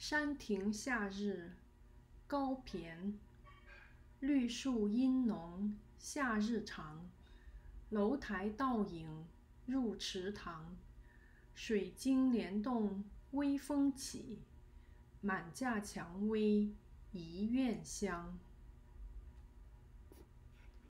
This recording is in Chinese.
山亭夏日，高骈。绿树阴浓，夏日长。楼台倒影入池塘，水晶帘动微风起，满架蔷薇一院香。